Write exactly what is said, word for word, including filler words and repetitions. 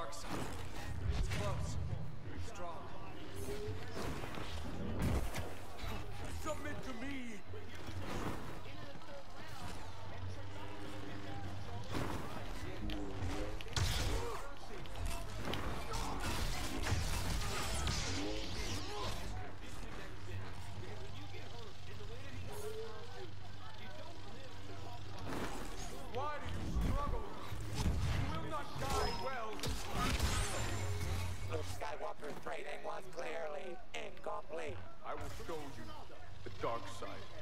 dark side. It's close. Strong. Submit to me! Why do you struggle? You will not die well. Luke Skywalker's training was clearly incomplete. I will show you the dark side.